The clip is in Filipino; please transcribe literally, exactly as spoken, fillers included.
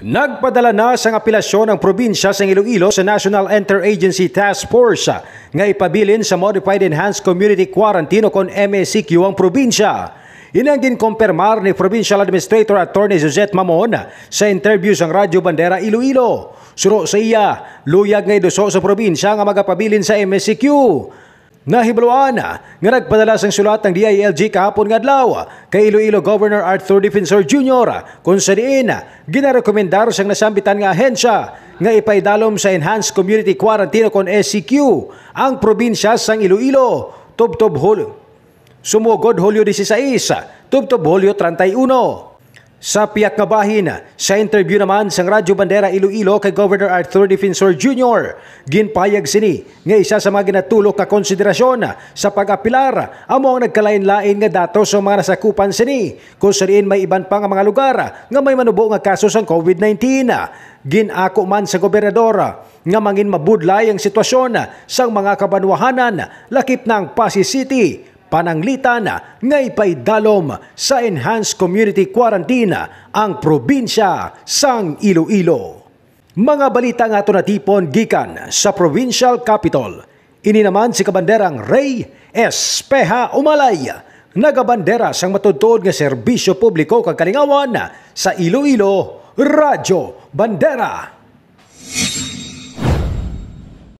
Nagpadala na sang apelasyon ang probinsya sa Iloilo sa National Interagency Task Force nga ipabilin sa Modified Enhanced Community Quarantine o kon M E C Q ang probinsya. Inang ginkompirmar ni Provincial Administrator Attorney Josette Mamon sa interview sang Radyo Bandera Iloilo. Suro sa iya, luyag nga iduso sa probinsya nga magapabilin sa M E C Q. Nahibluan nga nagpadala sang sulat ng D I L G kahapon nga adlaw kay Iloilo Governor Arthur Defensor Junior kung sa diin ginarekomendar sang nasambitan nga ahensya nga ipaidalom sa Enhanced Community Quarantine kon E C Q ang probinsya sang Iloilo tubtob Hulyo sumugod Hulyo dieciséis tubtob Hulyo treinta y uno. Sa piyak nga bahin, sa interview naman sang Radyo Bandera Iloilo kay Governor Arthur Defensor Junior, ginpayag sini nga isa sa mga ginatulok ka konsiderasyon sa pag-apilar amo ang nagkalain-lain nga datos sa mga nasakupan sini kung sariin may iban pa nga mga lugar nga may manubo nga kaso sang COVID nineteen. Ginako man sa gobernador nga mangin mabudlay ang sitwasyon sang mga kabanwahanan lakip ng Pasig City, pananglitan nga ipaidalom sa Enhanced Community Quarantine ang probinsya sang Iloilo. Mga balita nga ito natipon gikan sa Provincial Capital. Ini naman si Kabanderang Ray Espeha Umalay, nagabandera sang matudtod nga serbisyo publiko kag kalingawan sa Iloilo, Radyo Bandera.